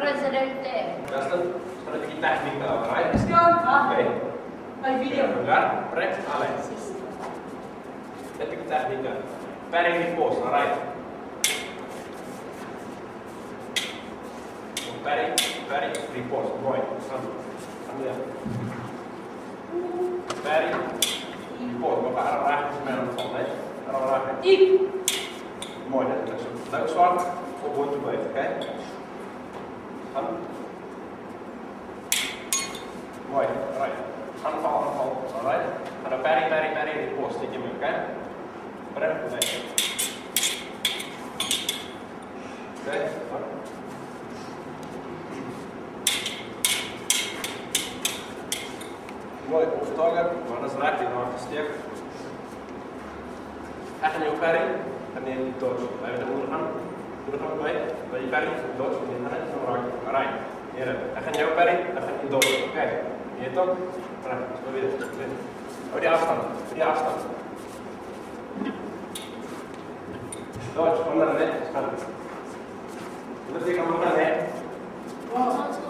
Presidente. Dat is dan een techniek, alright? Is gaan? Oké. Mijn video. Lugar, prep, ale. Detik techniek. Pairing repose, alright? Pairing, repose, mooi. Sambil ya. Pairing, repose. Bapak arah semen solid, arah. Mooi, dat is leuk zwart. Op te blijven, oké? Gaan. Mooi, alright. Aanval, alright? Gaan we pairing, repose, stukje meer, oké? Prep, nee. Oké, mooi, overtuigen, maar dat is raak je nog gesteek. Echt in je pairing, en neem je dodge. Blijf je de onderhand. Doe het ook mee. Bij je pairing, dodge, en je hand, dan raak je. Alright. Hier, echt in jouw pairing, dan ga je dodge. Oké, hier toch? Alright, zo weer. Hou die afstand, Dodge, kom naar de net. Doe het weer, kom naar de net.